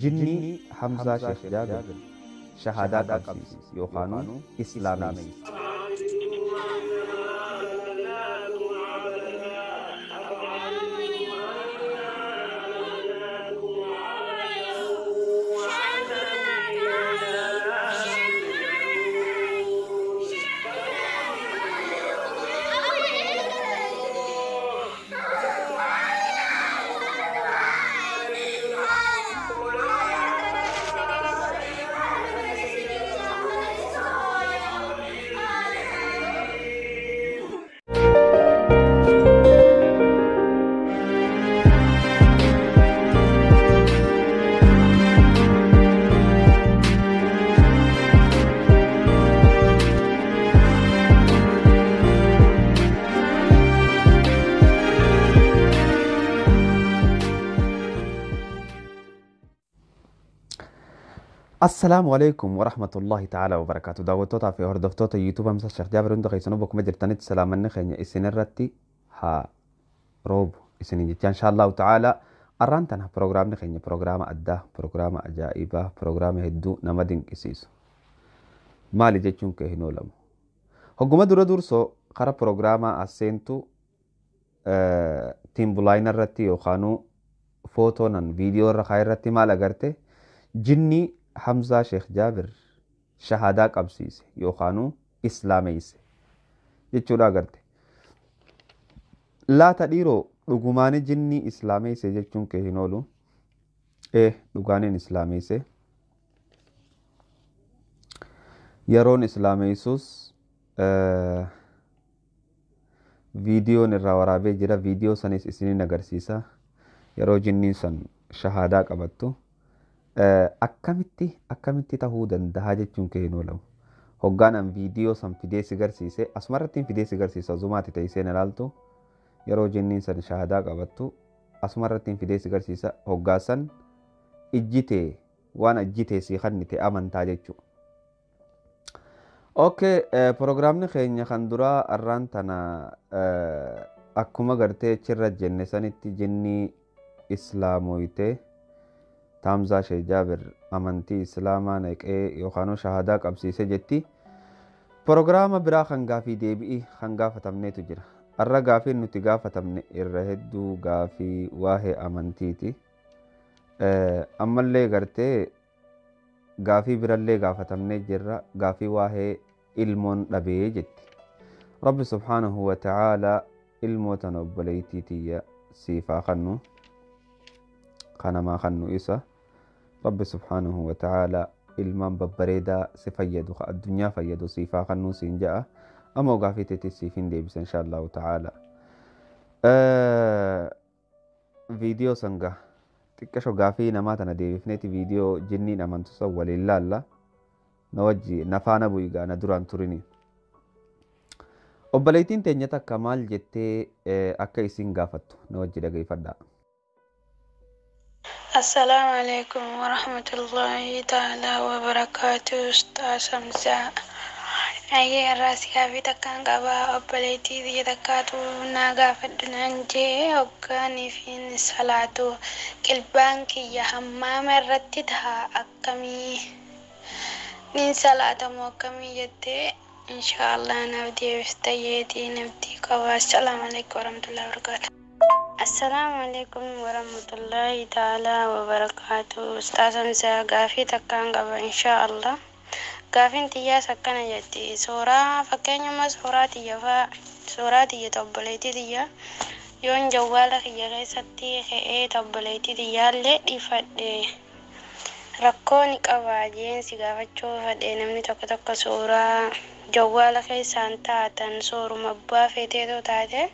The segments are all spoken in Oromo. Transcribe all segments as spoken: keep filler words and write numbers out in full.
جني حمزة شيخ جابر شهادات قبسيس يوخانو إسلامي. السلام عليكم ورحمة الله تعالى وبركاته. دعوتوتا في هردفتوتا يوتيوب أمس الشيخ جابر عندك يسنوبك مجرتني السلام النخية إسن الرتي ها روب إسن جت إن شاء الله تعالى أرانتنا برنامج نخية برنامج أدا برنامج أجائبة برنامج هدو نمدين كيسيس مالي جتشون كهنولم هجوم دور دور سو خرا برنامج أسنتو اه تيم بلاين الرتي وخانو فوتو نن فيديو رخاي الرتي مال أجرته جني حمزة شيخ جابر شهادة قبسيس يوخانو إسلاميس يجودا غرتي لا تديرو لغماني جني إسلاميس يجون كهنولو إيه لغانين إسلاميس يرون إسلاميسوس اه فيديو نراورابي جرا فيديو سنس إسنين نغرسيسا يرو جنين سن شهادة قبطو akkamitti akkamitti tahuu danda'a jechuun keenoo lamu hoggaanaan viidiyoo san fidee si garsiise asumarratti fidee si garsiisa zumaati ta'isee ilaaltu yeroo jenniin san shahadaa qabattu asumarratti fidee si garsiisa hoggaasan ijjitee waan ijjitee si kannite amantaa jechuu. Okay, programni keenya kan duraa arraan tana akkuma gartee chirra jenne sanitti jenni islaamoyte حمزة شيخ جابر أمانتي إسلاما نقي يوخانو شهادة قبسيسة جتي برنامج برا خنقافي ديبئي خنقافة تمني تجرى الرا قافي نتي قافة تمني الرهدو قافي واهي أمانتيتي أه أما اللي قرتي قافي برا اللي قافة تمني جرى قافي واهي علمون لبيه جتي رب سبحانه وتعالى علمو تنبليتي تيا سيفا خنو خنما خنو إسا رب سبحانه وتعالى ilman babbareedaa si fayyadu ka addunyaa fayyadu siifaa kannuu siin ja'a amma ogaafii teetii siifin deebisa insha Allahu ta'ala. Viidiyoo sanga xiqqasho gaafii namaa tana deebifneeti viidiyoo jinniin amantu san waliin laalla na wajji na faana bu'igaa na duraan turini. Obboleettiin teenya takka maal jettee akka isin gaafattu na wajji dhageeffadhaa. السلام عليكم ورحمة الله تعالى وبركاته. أستاذ حمزة أي راسي في تكان قبا أبليتي ذي تكاتو ناقا فدنانجي أوكاني في الصلاة كالبانك يا حمام رتدها أكمي من صلاة موكمي جدي إن شاء الله نبدي بفتيتي نبدي قبا. السلام عليكم ورحمة الله وبركاته. السلام عليكم ورحمة الله تعالى وبركاته. أستاذ حمزة قافي تكان قبا إن شاء الله قافين تيا سكنا جدي سورة فكين يوم سورة تيا فا سورة تيا تبليتي تيا يون جوالك يا غيستي خي تبليتي تيا لي فد ركوني قواجين سيغافتشو فد نمني تك تك سورة جوالك سانتا تن سور مبا فيتيتو تاته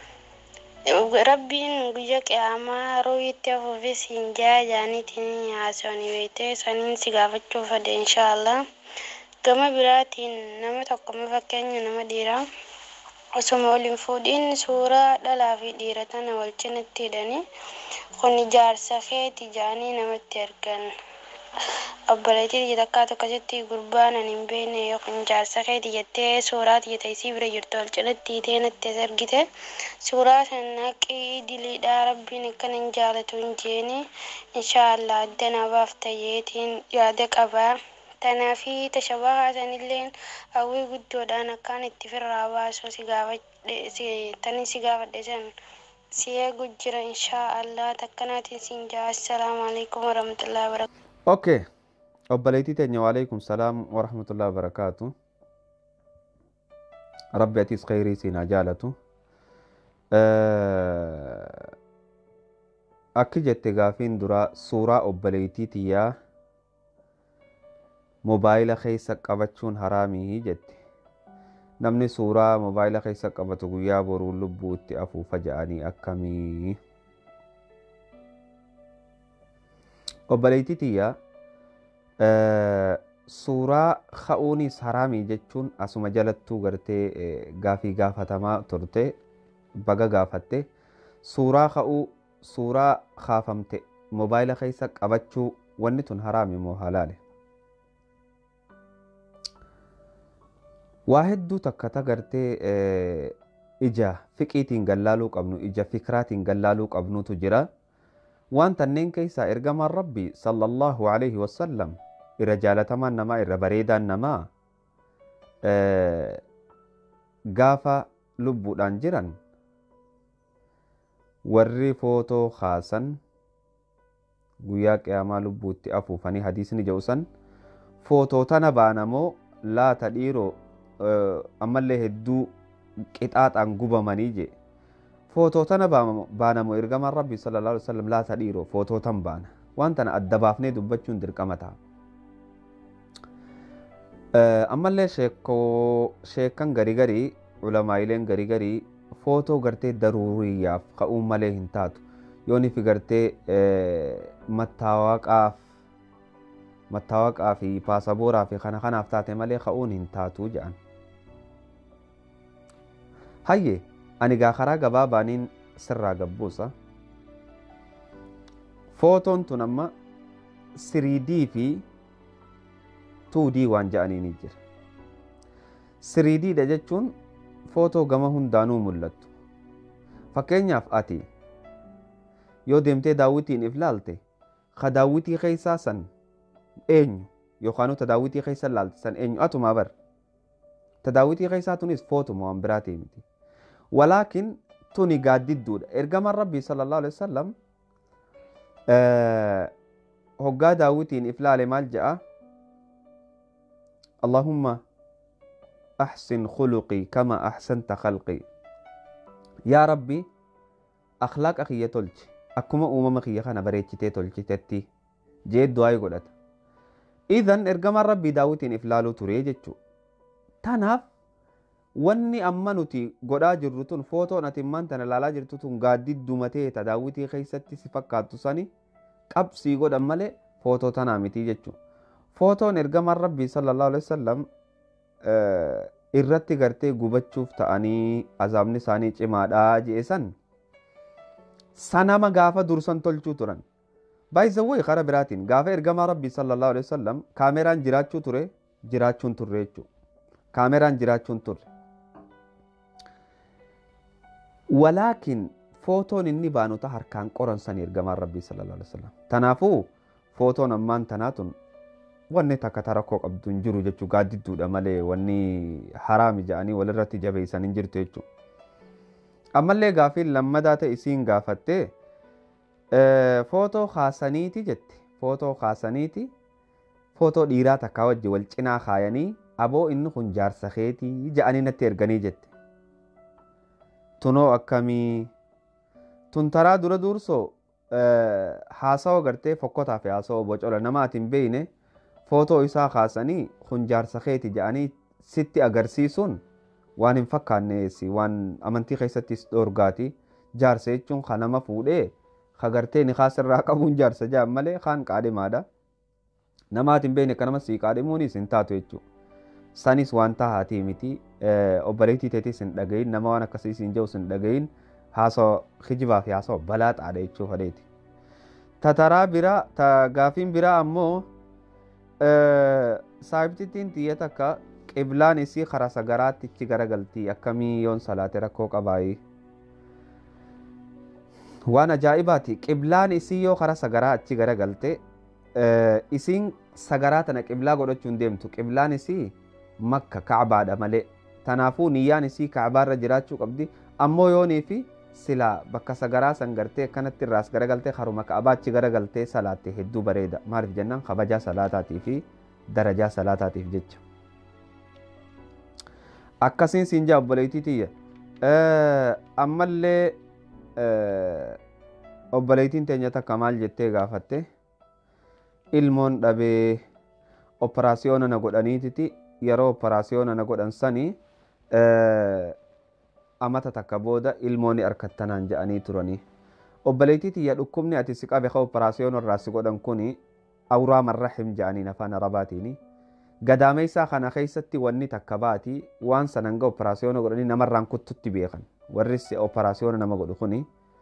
ربين بيجك أما رويت في سنجا يعني تني عسوني بيته سنين سيغافتشو فد إن شاء الله. كما براتين نما تقوم فكين نما ديرا اسمه الفودين سورة لا في ديرتنا والجنة تدني خني جار سخي تجاني نما تركن obboleettii biyya takkaa tokkositti gurbaan ani hin beekne yookiin jaarsa keeti jettee suuraa xiyyeeta isii bira jirtu wal cinatti teenatti as argite suuraa san naqii diliidhaa rabbiin akkan hin jaalatu hin jeeni inshaallah addana baaf ta'eetiin yaada qabaa. Tanaafi tashabahaa sanilleen hawwii guddoodhaan akkaan itti firraa baasuu si gaafadhe tani si gaafadhe san si eegu jira inshaallah takkanaatiin siin jaa. Assalaamu alaikum warahmatullahi wabarakatuh. Okay. Obboleettii teenya waalaikum salaam warahmatullahi wabarakaatu. Rabbi atis khayrii siin haa jaalatu. Akki jette gaafiin dura suuraa obboleettii tiyyaa mobaayila keessa qabachuun haraamii jette. Namni suuraa mobaayila keessa qabatu guyyaa boruu lubbuu itti afuufa ja'anii akkamii? Obboleettii tiyyaa suuraa ka'uunis haraamii jechuun asuma jalattuu gartee gaafii gaafatamaa turte baga gaafatte suuraa ka'uu suuraa kaafamte mobaayila keessa qabachuu wanni tun haraami moo halaale? Waa hedduu takka tagartee ija fiqiitiin gallaaluu qabnu ija fikraatiin gallaaluu qabnutu jira. Waan tanneen keessaa ergamaan Rabbi sallallahu alaihi wasallam irra jaalatamaan namaa irra bareedaan namaa gaafa lubbuudhaan jiran warri footoo kaasan guyyaa qiyaamaa lubbuutti afuufanii hadiisni jedhu san footoo tana baanamoo laata dhiiroo ammallee hedduu qixaaxaan gubamanii je footoo tana baanamoo ergamaan Rabbi sallallahu alaihi wasallam laata dhiiroo footoo tan baana. Waan tana adda baafnee dubbachuun dirqama ta'a. Ammallee sheekkan garii garii ulamaa'ileen garii garii footoo gartee daruuriyyaaf ka'uun malee hin taatu yooni fi gartee mattaawaqaaf mattaawaqaa fi paasabooraa fi kana kanaaf taate malee ka'uun hin taatu jedhan. Hayyee ani gaa karaa gabaabaaniin sirraa gabbuusa. Footoon tun amma three D fi two D waan jedhaniin jira. three D dha jechuun footoo gama hundaanuu mul'attu. Fakkeenyaaf ati yoo deemtee daawwitiin if laalte ka daawwitii keessaa san eenyu yookaan ta daawwitii keessa laalte san eenyu atumaa bar. Ta daawwitii keessaa tunis footuma waan biraatii miti. Walaakin tuni gaaddidduudha. Ergamaan Rabbii sallallahu alaihi wasallam hoggaa daawwitiin if laale maal ja'a? Allahumma أحسن خلقي كما أحسنت خلقي يا ربي أخلاق أخي تلج أكما أمم أخي خانا بريتشتي تلجتتي جيد دعاي قدت إذن إرقام ربي داوتين إفلالو تريجتشو تناف واني أمانوتي قدا جرتون فوتو نتمان تنلالا جرتون قادي دومتي تداوتي خيستي سفكاتو ساني قبسي قد أمالي فوتو تنامتي جتشو فوتو إرقام ربي صلى الله عليه وسلم irratti gartee gubachuuf ta'anii azaabni isaanii cimaadhaa jeesan sanama gaafa dursan tolchuu turan. Baay'isawwee kara biraatiin gaafa ergamaa Rabbii sallallahu alaihi wasallam kaameraan jiraachuu ture jiraachuun turre jechuudha. Kaameraan jiraachuun turre. Walaakin footoon inni baanuta harkaan qoransan ergamaan Rabbii sallallahu alaihi wasallam. Tanaafuu footoon ammaan tanaatun wanni takka tarakkoo qabdu hin jiru jechuu gaaddidduudha malee wanni haraami jedhanii walirratti jabeessan hin jirtu jechuudha. Ammallee gaafiin lammadaa ta'e isiin gaafattee footoo kaasaniiti jette. Footoo kaasaniiti footoo dhiiraa takkaa wajji wal cinaa kaayanii aboo inni kun jaarsa keetii jedhanii natti erganii jette. Tunoo akkamii tun taraa dura dursoo haasawa gartee fokkotaa fi haasawa bocola namaatiin beeyne footoo isaa kaasanii kun jaarsa keeti jedhanii sitti agarsiisuun waan hin fakkaanneessi waan amantii keessattis dhoorgaati. Jaarsa jechuun kan nama fuudhee ka gartee ni kaasirraa qabuun jaarsa jedhan malee kaan qaadhimaadha. Namaatiin beekne akka nama sii qaadhimuunis hin taatu jechuudha. Sanis waan tahaatii miti obboleettii teetis hin dhagayin nama waan akkasiis hin jiru hin dhagayin haasawa kijibaa fi haasawa balaa xaadha jechuu fadheeti. Ta taraa biraa ta gaafiin biraa ammoo saayibtittiin tiyya takka qiblaan isii karaa sagaraatti ichi garagaltii akkamii yoon salaate rakkoo qabaayi. Waan ajaa'ibaati qiblaan isii yoo karaa sagaraa achi garagalte isiin sagaraa tana qiblaa godhachuun deemtu qiblaan isii makka ka'baadha malee tanaafuu niyyaan isii ka'baarra jiraachuu qabdi ammoo yoonii fi silaa bakka sagaraa san gartee akkanatti irraas garagaltee haruma ka'baachi garagaltee salaatte hedduu bareeda maaliif jennaan kabajaa salaataatii fi darajaa salaataatiif jecha. Akkasiin siin jaa obboleettii tiyya ammallee obboleettiin teenya takka maal jettee gaafatte ilmoon dhabee operaasiyoona na godhaniititi yeroo operaasiyoona na godhan sanii amata takka booda ilmooni harkattanaan jedhanii turanii. Obboleettii tiyya dhukkubni ati si qabe ka operaasiyoona irraa si godhan kuni awuraa marrahim jedhaniin afaan arabaatiini. Gadaameessaa kana keessatti wanni takka baati waan sananga operaasiyoona godhanii namarraan kuttutti beekan warri operaasiyoona nama godhu kuni.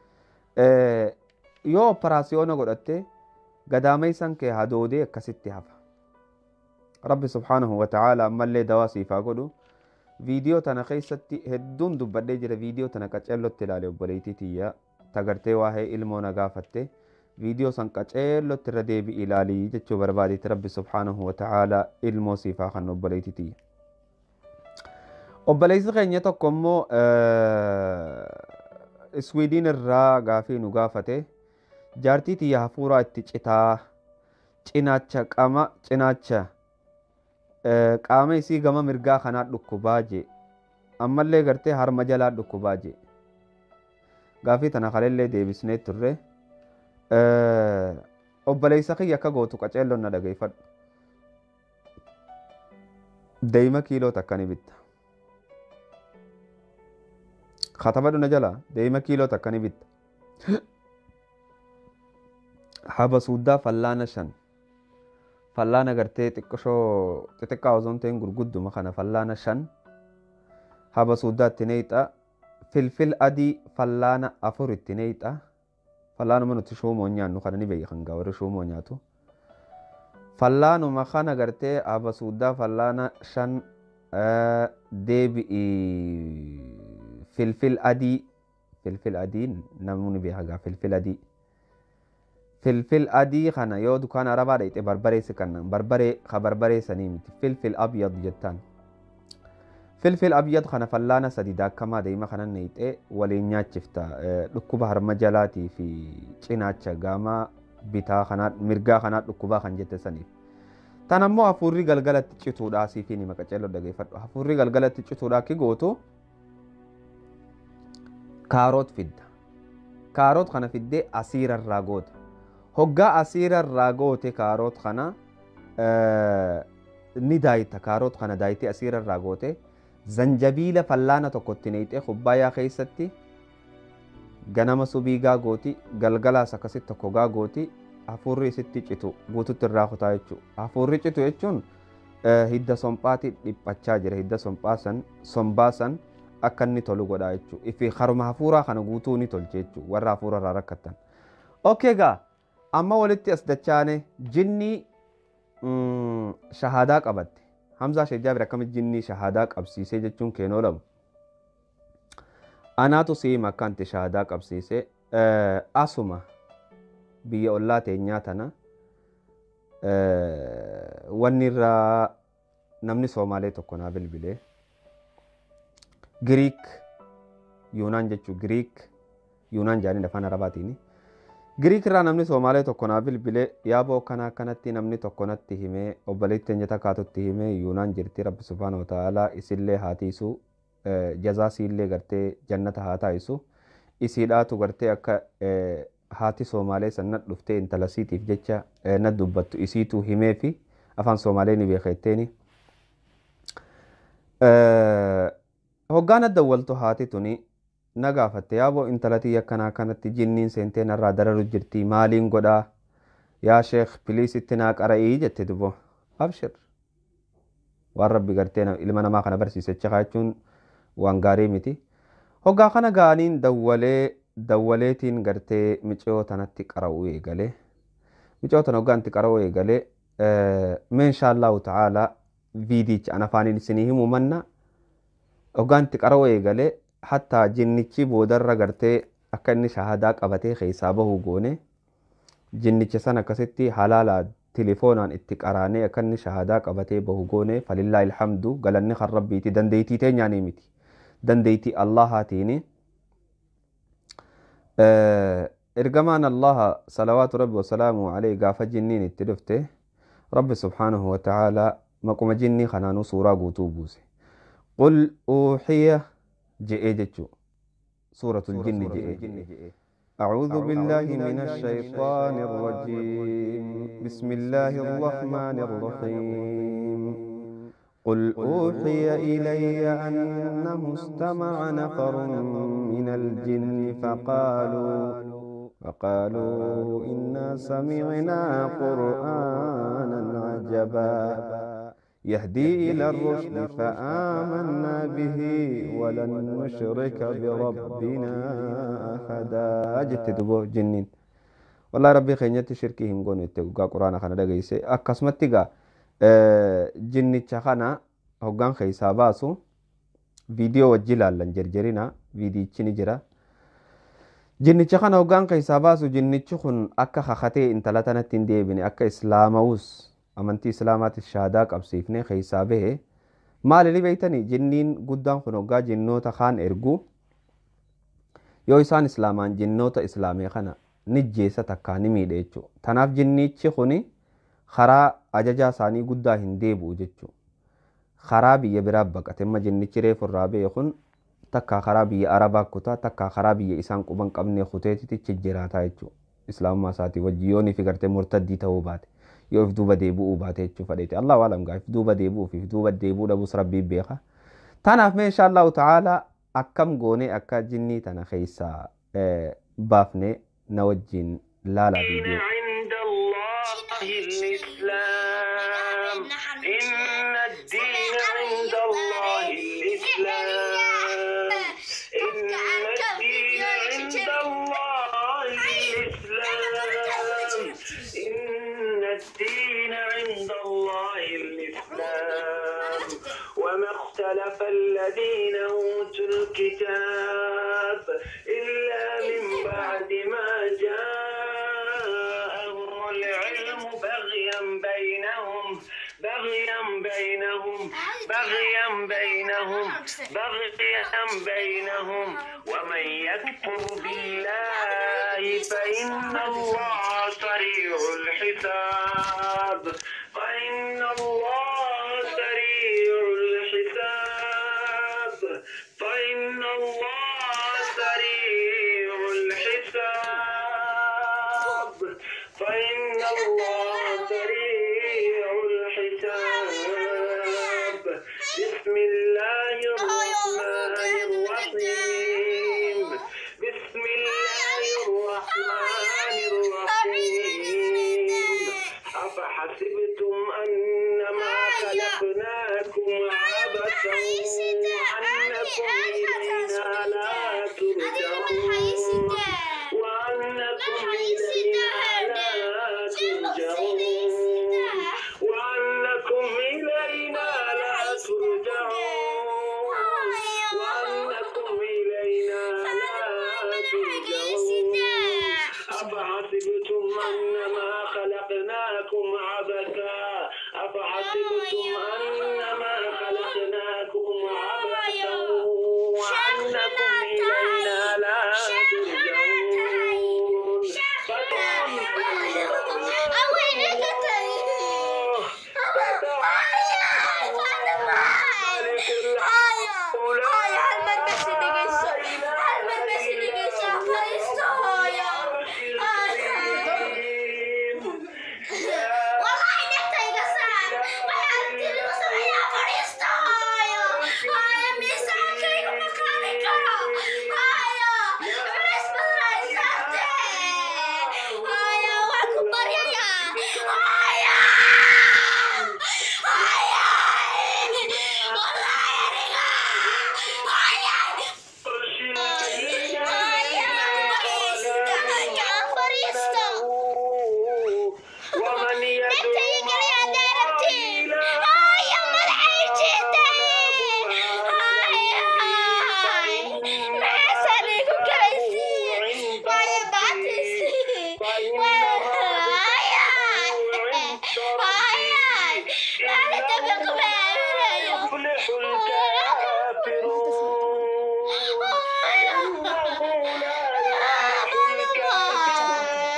Yoo operaasiyoona godhatte gadaameessaan kee hadoodee akkasitti hafa. Rabbi subhaanahu wa ta'aala ammallee dawaa siifaa godhu. Viidiyoo tana keessatti hedduun dubbadhee jira. Viidiyoo tana qaceellotti ilaale obboleettii tiyya tagartee waa'ee ilmoo na gaafatte. Viidiyoo san qaceellotti irra deebi'i ilaalii jechuu barbaadetti Rabbi subhaanahu wa ta'aala ilmoo siifaa kan obboleettii tiyya. Obboleessi keenya tokko immoo Iswiidin irraa gaafii nu gaafate. Jaartii tiyya hafuuraa itti citaa cinaacha qama cinaacha qaama isii gama mirgaa kanaa dhukkubaa jee ammallee gartee harma jalaa dhukkubaa jee gaafii tana kalellee deebisnee turre. Obboleessa kiyya akka gootu qaceelloon na dhageeffadhu. Deema kiiloo takka ni bitta. Katabadhu na jala deema kiiloo takka ni bitta. Haba suuddaa fallaana shan. Fallaana gartee xiqqashoo xixiqqaa osoo hin ta'in gurgudduma kana fallaana shan. Haba suuddaa itti neeyixa. Filfil adii fallaana afur itti neeyixa. Fallaanuma nuti shuumoo nyaannu kana ni beekan gaa warri shuumoo nyaatu. Fallaanuma kana gartee haba suuddaa fallaana shan deebi'i filfil adii filfil adii namni beeka gaa filfil adii. Filfil adii kana yoo dukaana arabaa dhaqxe barbaree si kannan barbaree ka barbaree sanii miti filfil abyad jettaan. Filfil abyad kana fallaana sadi daakkamaa deema kanan neeyxee waliin nyaachifta dhukkuba harma jalaatii fi cinaacha gaamaa bitaa kanaa mirgaa kanaa dhukkubaa kan jette saniif. Tan ammoo hafuurri galgalatti cituudhaa siifi ni maqaceelloo dhageeffadhu. Hafuurri galgalatti cituudhaa ki gootu kaaroot fidda. Kaaroot kana fiddee asiira irraa goota. Hoggaa asiira irraa goote kaaroot kana ni daayita. Kaaroot kana daayitee asiira irraa goote zanjabiila fallaana tokkotti neeyxee kubbaayyaa keessatti ganama subii gaa gooti galgalaas akkasitti tokko gaa gooti hafuurri isitti citu guututti irraa kutaa jechuudha. Hafuurri citu jechuun hidda somphaati dhiphachaa jira. Hidda somphaasan sombaasan akka inni tolu godhaa jechuudha. Ifi haruma hafuuraa kana guutuu ni tolche jechuudha warra hafuura irraa rakkatan. Okay gaa amma walitti as dachaane jinni shahaadaa qabatte. Hamzaa Sheekh Jaabir akkamitti jinni shahaadaa qabsiisee jechuun keenoo lamu. Anaatu siima akkanti shahaadaa qabsiisee asuma biyya ollaa teenyaa tana wanni irraa namni Soomaalee tokko naa bilbilee Giriik Yuunaan jechuu Giriik Yuunaan jaaniin afaan Arabaatiini. Giriik irraa namni Soomaalee tokko naa bilbilee yaaboo kana akkanatti namni tokko natti himee obboleetti teenya takkaatutti himee Yuunaan jirti Rabbi subhaanahu wa ta'aalaa isillee haatiisu jazaa siillee gartee jannata haa taa'isu isiidhaatu gartee akka haati Soomaalee san dhuftee intala siitiif jecha na dubbattu isiitu himee fi afaan Soomaalee ni beeketteeni. Hoggaan adda waltu haati tuni na gaafatte yaaboo intalatii akkanaa kanatti jinniin seentee narraa dararu jirti maaliin godhaa yaa sheekh piliis itti naa qara'ii jette dubbo abshir waan rabbi gartee ilma namaa kana barsiisecha kaachuun waan gaarii miti. Hoggaa kana gaaniin dawwalee dawwaleetiin gartee micoo tanatti qara'uu eegalee micoo tan hoggaan itti qara'uu eegalee ما إن شاء الله تعالى فيديو أنا فاني سنيه ممنّا وقان تقروي قالي حتى جنتي بودر رغرتي أكني شهاداك أبتي خيسابه قوني جنتي سنة كستي حلالا تليفونان اتقراني أكني شهاداك أبتي به قوني فلله الحمد قالني خربيتي دنديتي تين يعني ميتي دنديتي الله هاتيني أه إرجمان الله صلوات ربي وسلامه عليه قاف جنين التلفته رب سبحانه وتعالى مقوم جني خنانو سورة قوتوبوسي قل أوحي جئجتشو سورة الجن جئ أعوذ بالله من الشيطان الرجيم بسم الله الرحمن الرحيم قل أوحي إلي أنه استمع نفر من الجن فقالوا فقالوا إنا سمعنا قرآنا عجبا يهدي إلى الرشد فآمنا به ولن نشرك بربنا أحدا أجت دبو جنين والله ربي خينيت شركي هنقون يتقى قرآن خانا دقيسي أكاسمت تقى جني تشخانا هقان خيسا باسو فيديو وجلال لنجرجرنا فيديو تشيني جرا جني تشخانا هقان خيسا باسو جني تشخن أكا خختي انتلاتنا تنديبني أكا إسلاموس amantii islaamaati shahaadaa qabsiifnee keessaa bahe maali beeytani jinniin guddaan kun hoggaa jinnoota kaan ergu yoo isaan islaamaan jinnoota islaamee kana nijjeessa takkaa ni miidhe jechuudha. Tanaaf jinnichi kuni karaa ajajaa isaanii guddaa hin deebi'u jechuudha. Karaa biyya biraa baqate amma jinnichi reefu irraa bahe kun takkaa karaa biyya arabaa kutaa takkaa karaa biyya isaan quban qabnee kuteetitti jiraataa jechuudha. Islaamummaa isaatii wajji yoo ni figartee murtaddii ta'uu baate. yoo if duuba deebi'uu baate jechuu fadheeti Allah waalam gaa if duuba deebi'uu fi if duuba deebi'uu dhabus rabbii beeka tanaaf mee insha Allah ta'ala akkam goonee akka jinnii tana keessaa baafne na wajjin laala viidiyoo الدين عند الله الإسلام وما اختلف الذين أوتوا الكتاب إلا من بعد ما جاءهم العلم بغيا بينهم بغيا بينهم بغيا بينهم بغيا بينهم ومن يكفر بالله فإن الله سريع الحساب فإن الله سريع الحساب فإن الله سريع الحساب فإن الله سريع الحساب بسم الله الرحمن الرحيم بسم الله الرحمن الرحيم أفحسبتم يفلح الكافرون إنه لا يفلح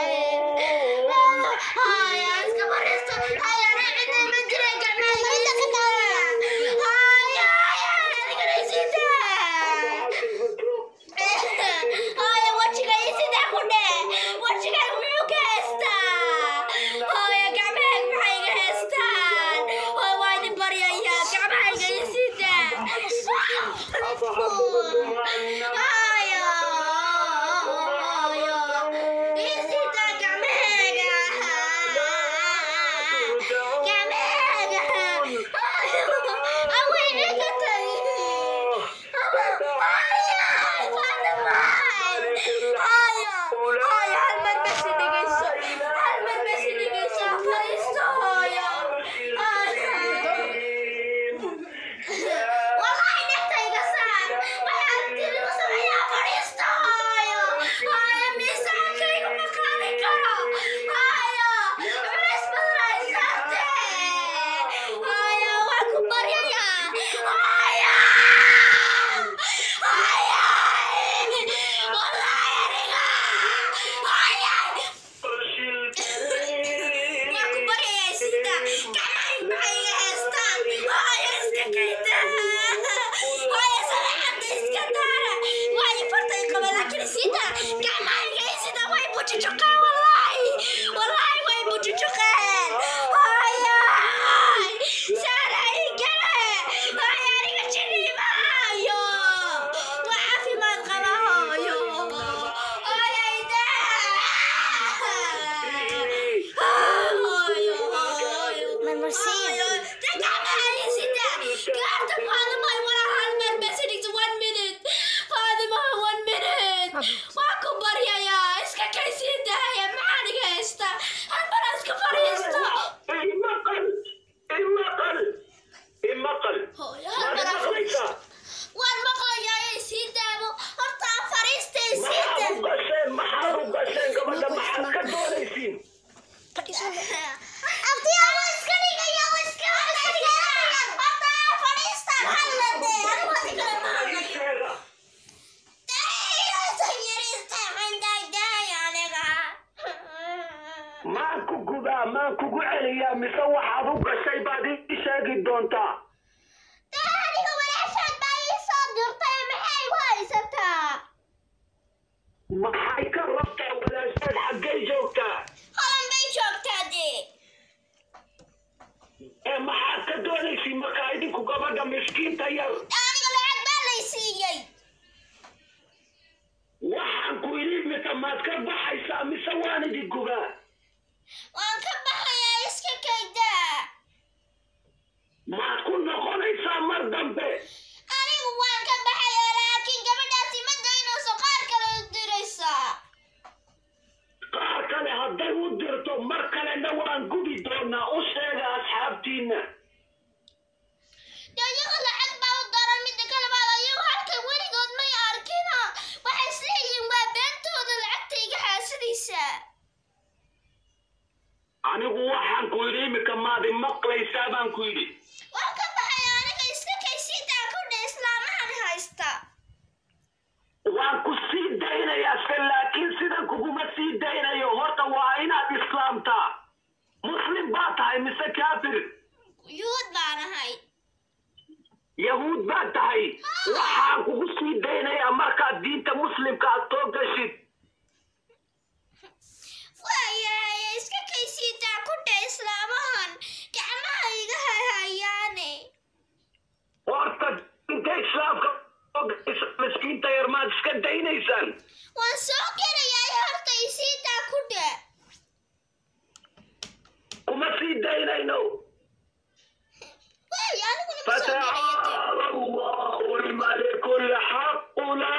فتعالى الله الملك الحق لا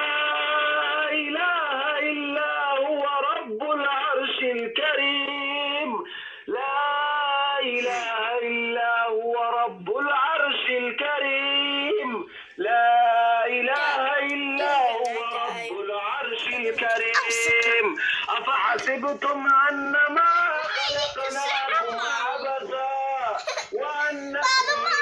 إله إلا هو رب العرش الكريم لا إله إلا هو رب العرش الكريم لا إله إلا هو رب العرش الكريم أفحسبتم أنما خلقناكم عبثا وأنكم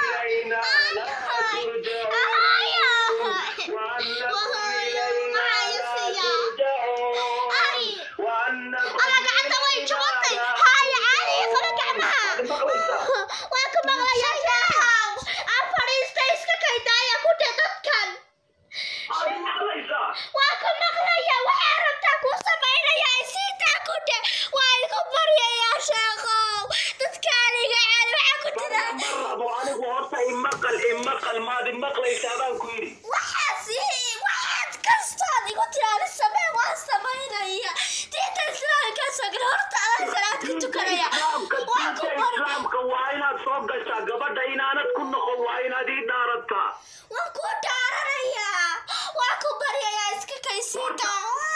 gashaa gabadha inaanad ku noqon waa inaad ii dhaarataa waan ku dhaaranayaa waan ku baryayaa iska kaysiita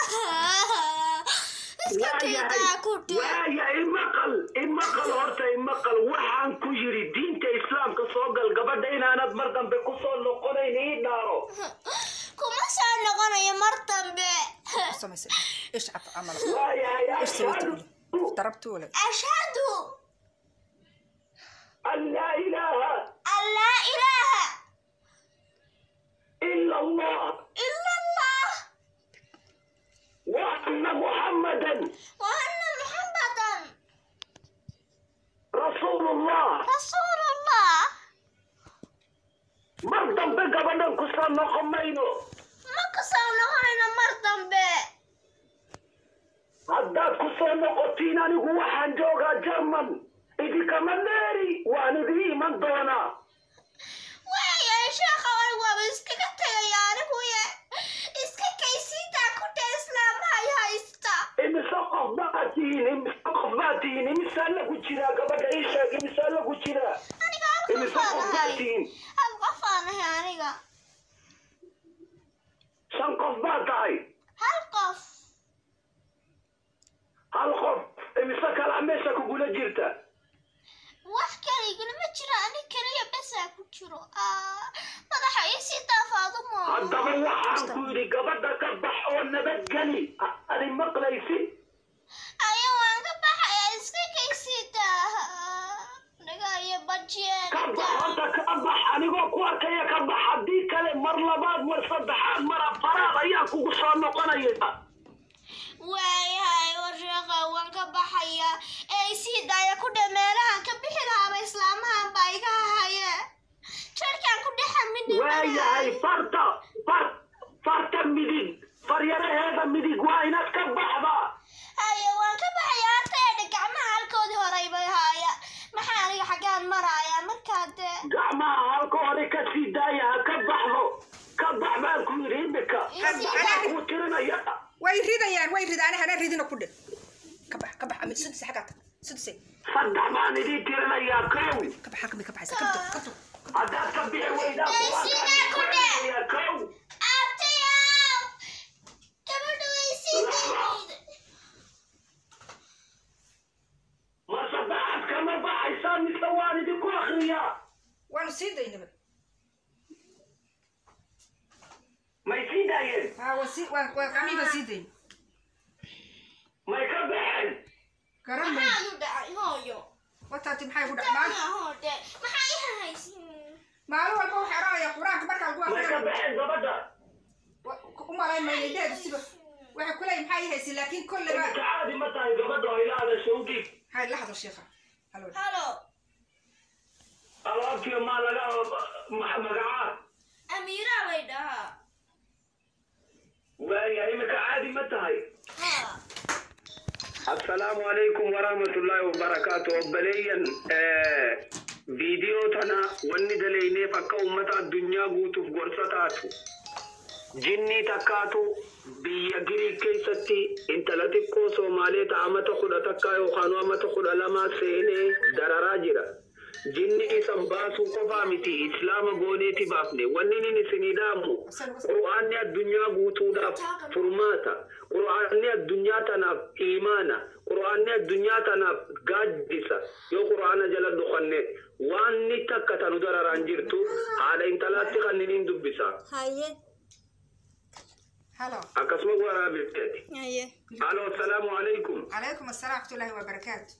iska kaydaa ku dhe waaya imaqal imaqal horta imaqal waxaan ku yiri diinta islaamka soo gal gabadha inaanad mar dambe ku soo noqonayn ii dhaaro kuma soo noqonayo mar dambe سمسي ايش عف عمل waaya ايش سويت ضربته ولا أشهد an laa ilaaha أن لا إله ila allah إلا الله wa anna muhammadan وأن محمدا rasuulullah رسول الله mar dambe gabadhan ku soo noqon mayno ما كسر نهارنا مر dambe haddaad ku soo noqotiin anigu waxaan joogaa German idinkama dheeri waan idin iman doonaa ويا شيخ waa iskaga tagayaa anigu ya iska kaysiita ku islam hay haysta imise qof baa tihiin imise qof baa tihiin imise lagu jiraa gabadha ii sheeg imise lagu jiraa aniga imise qof baa tihiin hal qof aan ahay aniga shan qof baa tahay hal qof hal qof imise kalaa meesha kugula jirta wax kaliguna ma jiro ani kaliya basa ku jiro madaxa ii sii daafaado mo haddaba waxaan ku yidhi gabadha ka bax oo nabadgeli adi maqlaysid ayo waan ka baxaya iska kaysiita naga iyo bajeen ka bax horta ka bax anigoo ku arkaya ka bax haddii kale mar labaad mar saddexaad mar afaraad ayaa kugu soo noqonaya waayahay warshaqa waan ka baxaya ee sii daaya ku dhameelahan ka bixi lahaaba islaamahan baa iga haya jarkaan ku dhexa midna waayahay farta far farta midig faryaraheeda midig waa inaad ka baxda haya waan ka baxaya artayda gacmaha halkoodii horay bay haya maxaa aniga xaggaan maraya markaa dee gacmaha halka hore ka sii daaya ha ka baxdo ka bax baan ku yidhi imika waxaa kuu tirinaya way ridayaan way ridaan hana ridina ku dhig kabax kabax ama sidii xaqata sidii saddex baan idin tirinayaa kow kabax xaqmi kabax kabto kabto haddaad ka bixi weydaa Daysidaa ku dheh. kow abtayaw gabadha way sii dayayda ma saddexaad kama baxaysaa mise waan idinku akriyaa waanu sii daynaba may sii daayeen ha wasi waa waa qamiga sii dayn may ka baxeen garan bay maxaa u dhacay hooyo wataati maxay ku dhacmaan maxaa hoode maxaa ii haysin maalin walba waxa raaya quraanka marka lagu may ka aqriyo baxeen gabadha u malay maydeed siba waxa kulay maxay haysi laakiin kullaba imika caadi ma tahay gabadha oo ilaada shawgig hay la hadal sheekha halo halo alaabtiyo maa laga magacaa amiira bay dhahaa waaya imika caadi ma tahay ha السلام عليكم ورحمة الله وبركاته بليان فيديو تنا وني دليني فكا أمتا الدنيا قوتو فقرصتاتو جني تكاتو بيجري كيستي انت لتكو سومالي تعمت خدا تكا يوخانو امت خدا لما سيني دراراجرا جني اسم باسو قفامتي اسلام قونيتي بافني ونيني نسنيدامو قرآن الدنيا قوتو دا فرماتا قرآن الدنيا تنا إيمانا قرآن الدنيا تنا قادسة يو قرآن جل دخنة واني تكتا ندر رانجرتو هذا انتلاتي خنينين دبسا haye halo أكسمك ورا بيتي haye ألو السلام عليكم عليكم السلام ورحمه الله وبركاته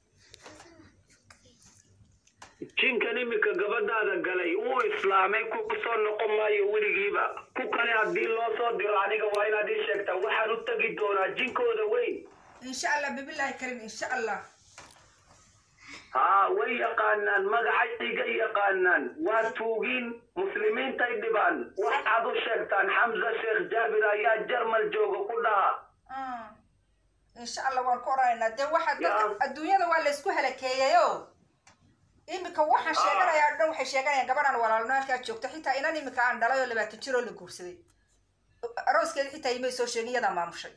jinkani imika gabadhaada galay uu islaamay ku soo noqon maayo weligiiba ku kale haddii loo soo diro aniga waa inaad ii sheegtaa waxaan u tegi doonaa jinkooda weyn in sha Allah bibillahi karim in sha Allah haa way yaqaanaan magacayga yaqaanaan waa tuugiin muslimiintay dhibaan waxaad u sheegtaan xamza sheekh jaabir ayaa jarmal jooga ku dhaha in sha Allah waan ku oraynaa de waxa dadka adduunyada waa la isku halakeeyayo imika waxaan sheeganayaa dhan waxay sheeganayaan gabadhan walaalno halkaa joogto xitaa inan imika aan dhalay oo labaatan jir oo la guursaday arooskeeda xitaa imay soo sheegin iyadaa maamushay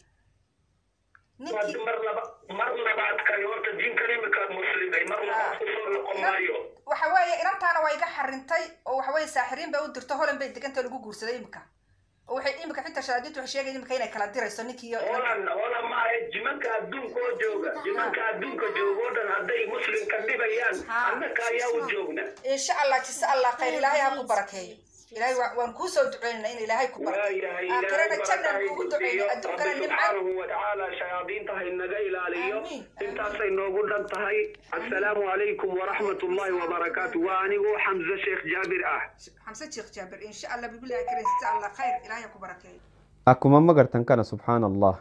mar laba mar labaad kale horta jinkan imika muslimay mar labaad ku soo noqon maayo waxa weeye inantaana waa iga xarintay oo waxa weeye saaxiriin bay u dirto holan bay deganta lagu guursaday imika oo waxay imika xitaa shaadintu waxay sheegayeen imika inay kala dirayso ninkii holan holan ma ay jimanka adduunka oo jooga jimanka adduunka joogo dhan hadday muslim ka dhibayaan annaka ayaa u joogna insha Allah jisa Allah khayr ilaahay ha ku barakeeyo ilaahay waan ku soo duceynaa in ilaahay ku barakeeyo aakhirada jannada ku duceeyo adduunkana nimcada wa ta'ala shayaadiinta hay naga ilaaliyo intaasay noogu dhan tahay assalaamu alaykum wa rahmatullahi wa barakatuh wa anigu Hamza Sheikh Jabir ah Hamza Sheikh Jabir insha Allah billahi kareem insha Allah khayr ilaahay ku barakeeyo akkuma magartan kana subhanallah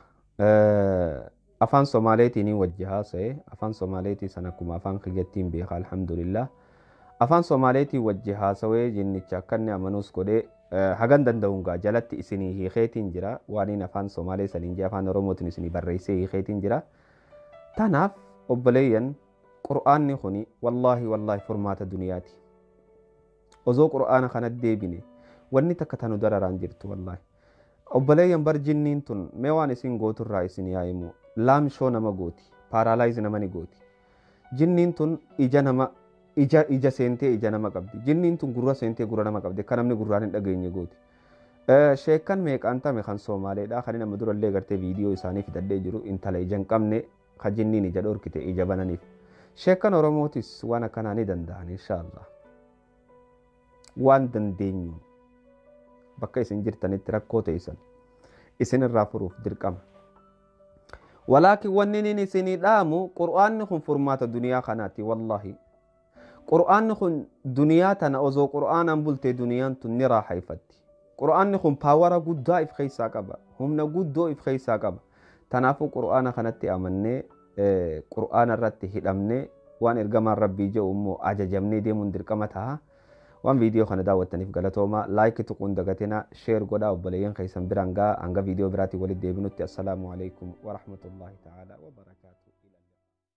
afaan Soomaaliyeetiin wajjahaasee afaan Soomaaliyeetii sana kuma afaan qiyyattiin beeka alhamdulillah afaan Soomaaliyeetii wajjahaasawee jinnicha kanne amanus godhe hagan danda'uungaa jalatti isinii hiikeetiin jira waaniin afaan Soomaalee saniin jee afaan Oromootiin isinii barreessee hiikeetiin jira tanaaf obboleeyyan qur'aanni kuni wallaahi wallaahi furmaata duniyaati osoo qur'aana kana deebine wanni takka tanu dararaan jirtu wallaahi obboleeyyan bar jinniin tun mee waan isin gooturraa isin yaa'imu laamshoo nama gooti paaraalaayiz nama ni gooti jinniin tun ija nama ija ija seentee ija nama qabdi jinniin tun gurra seentee gurra nama qabdi kan namni gurraan hin dhageenye gooti sheekan meeqaan tame kan Soomaaleedha kan nama durallee gartee viidiyoo isaanii fidadhee jiru intala ija hin qabne kan jinniin ija dhorkite ija bananiif sheekan Oromootis waan akkanaa ni danda'an inshaallah waan dandeenyu bakka isin jirtanitti rakkoo teessan isin irraa furuuf dirqama walaakin wanni nin isinii dhaamu qur'aanni kun furmaata duniyaa kanaati wallaahi qur'aanni kun duniyaa tana osoo qur'aanaan bultee duniyaan tun ni raaxayfatti qur'aanni kun paawara guddaa if keessaa qaba humna guddoo if keessaa qaba tanaafuu qur'aana kanatti amannee qur'aana irratti hidhamnee waan ergamaan rabbii jedhu immoo ajajamnee deemuun dirqama ta'a waan viidiyoo kana daawwattaniif galatooma laayikii tuquun dagatina sheer godhaa obboleeyyan keessan biraan gaa hanga viidiyoo biraatii walitti deebinutti assalaamu alaykum wa rahmatullahi ta'ala wa barakaatu